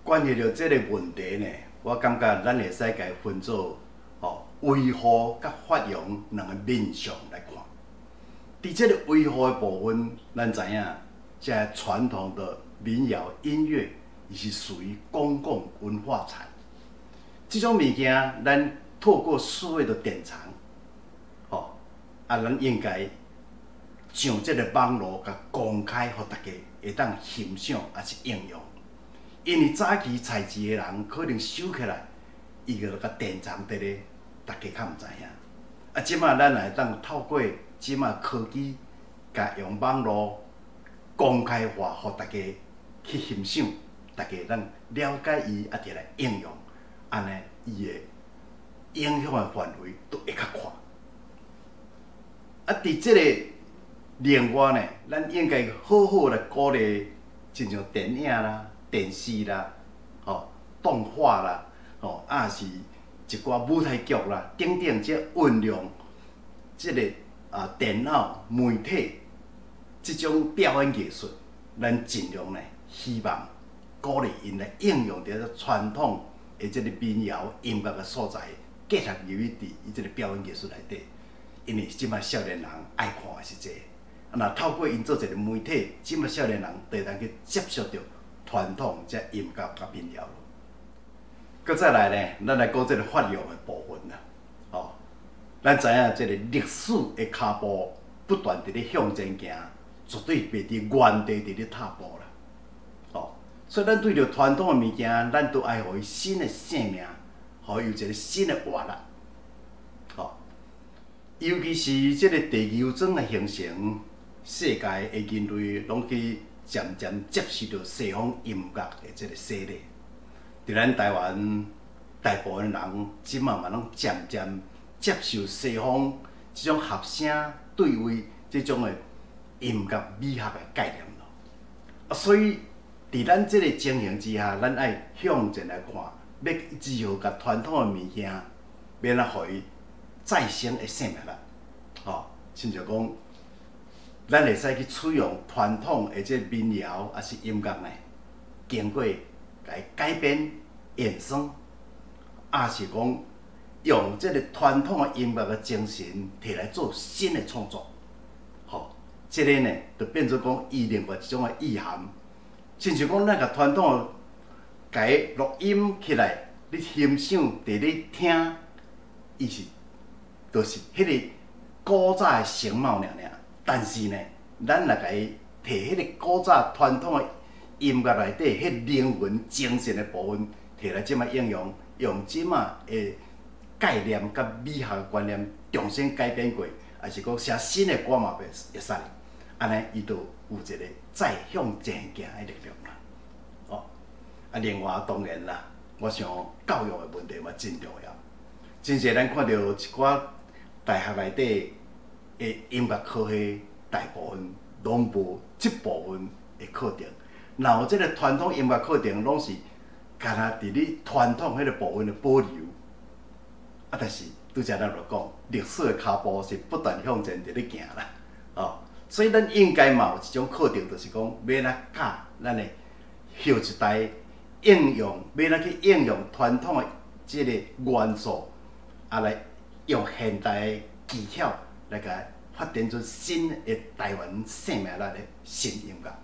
关于着这个问题呢，我感觉咱会使甲伊分做维护甲发扬两个面向来看。伫这个维护的部分，咱知影，这传统的民谣音乐，伊是属于公共文化财。这种物件，咱透过数位的典藏，咱应该上这个网络甲公开，互大家会当欣赏也是应用。因为早期采集的人可能收起来，伊就甲典藏伫咧，大家较毋知影。即马咱会当透过即马科技，甲用网络公开化，互大家去欣赏，大家咱了解伊，摕来应用，安尼伊的影响的范围都会较宽。伫即个另外呢，咱应该好好来鼓励，亲像电影啦、电视啦、动画啦，也是一寡舞台剧啦，等等，即运用即个电脑媒体即种表演艺术，咱尽量呢希望鼓励因来应用伫传统的即个民谣音乐的所在，结合入去伫伊即个表演艺术内底。因为即摆少年人爱看的是这个，若透过因做一个媒体，即摆少年人就会当去接触到传统这音乐甲民谣。搁再来呢，咱来讲这个发扬的部分啦。咱知影这个历史的脚步不断伫咧向前行，绝对袂伫原地伫咧踏步啦。所以咱对着传统的物件，咱都爱互伊新的生命，互伊有一个新的活力。尤其是即个地球庄的形成，世界的人类拢去渐渐接受到西方音乐的即个洗礼。伫咱台湾，大部分人即马嘛拢渐渐接受西方即种合声对位即种的音乐美学的概念咯。所以伫咱即个情形之下，咱爱向前来看，要如何甲传统的物件，要哪互伊再生的生命力。亲像讲，咱会使去取用传统的即民谣还是音乐呢，经过甲伊改编衍生，也是讲用即个传统的音乐的精神摕来做新的创作。即个呢，就变做讲伊另外一种的意涵。亲像讲，咱甲传统的甲伊录音起来，你欣赏伫咧听，伊是，就是迄个古早的形貌尔。但是呢，咱若甲伊摕迄个古早传统的音乐内底迄灵魂精神的部分摕来即摆应用，用即摆的概念甲美学的观念重新改编过，还是讲写新的歌嘛会使，安尼伊就有一个再向前行的力量啦。另外当然啦，我想教育的问题嘛真重要。真侪咱看到一寡大学内底的音乐科系，大部分拢无即部分的课程。然后即个传统音乐课程拢是干那伫咧传统迄个部分的保留。但是拄则咱就讲，历史的脚步是不断向前伫咧行啦。所以咱应该嘛有一种课程，就是讲要哪教咱的后一代应用，要哪去应用传统的即个元素，来用现代的技巧来甲发展出新的台湾生命力的新音乐。